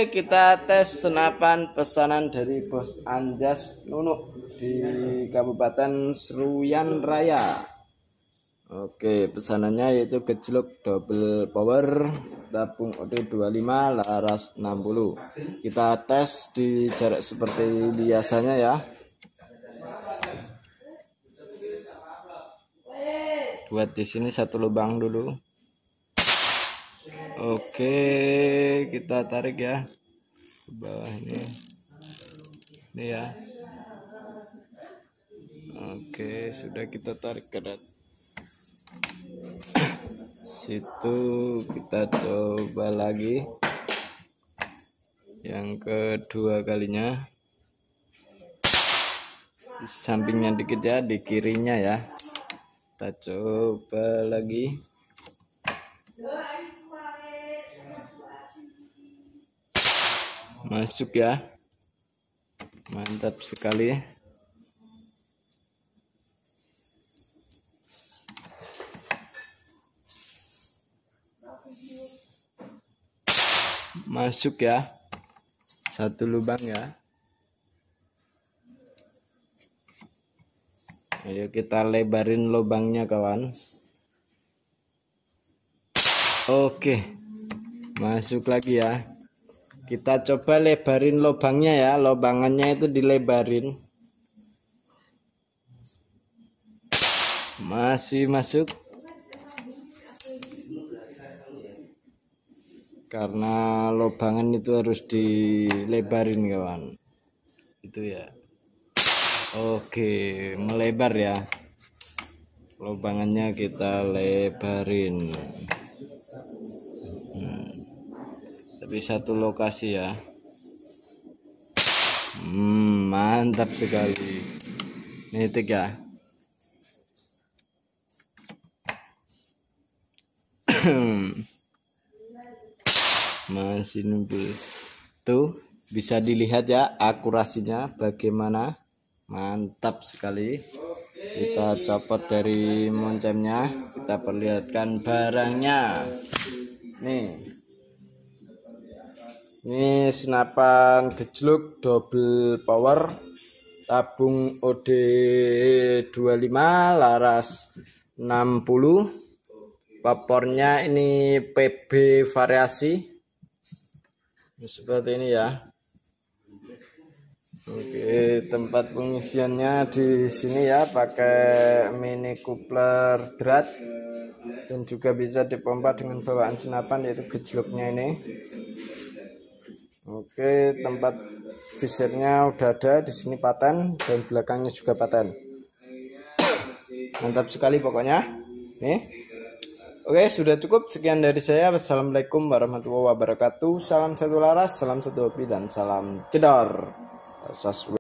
kita tes senapan pesanan dari Bos Anjas Nunuk di Kabupaten Seruyan Raya. Oke, pesanannya yaitu gejlok double power tabung OD 25 laras 60. Kita tes di jarak seperti biasanya ya. Buat di sini satu lubang dulu. Oke, kita tarik ya ke bawah ini ya. Oke, sudah kita tarik ke situ. Kita coba lagi yang kedua kalinya, di sampingnya dikit ya, di kirinya ya. Kita coba lagi. Masuk ya, mantap sekali. Masuk ya, satu lubang ya. Ayo kita lebarin lubangnya kawan. Oke, masuk lagi ya. Kita coba lebarin lubangnya ya, lubangannya itu dilebarin. Masih masuk. Karena lubangan itu harus dilebarin kawan. Itu ya. Oke, melebar ya. Lubangannya kita lebarin. Tapi satu lokasi ya. Mantap sekali. Nitik ya. Masih nunggu. Tuh bisa dilihat ya akurasinya bagaimana. Mantap sekali. Kita copot dari moncemnya, kita perlihatkan barangnya. Ini senapan gejlok double power tabung OD 25 laras 60. Papornya ini PB variasi seperti ini ya. Oke, tempat pengisiannya di sini ya, pakai mini coupler drat dan juga bisa dipompa dengan bawaan senapan yaitu gejloknya ini. Oke, tempat visirnya udah ada di sini paten dan belakangnya juga paten. Mantap sekali pokoknya. Nih. Oke, sudah cukup. Sekian dari saya. Wassalamualaikum warahmatullahi wabarakatuh. Salam satu laras, salam satu hobi, dan salam cedor.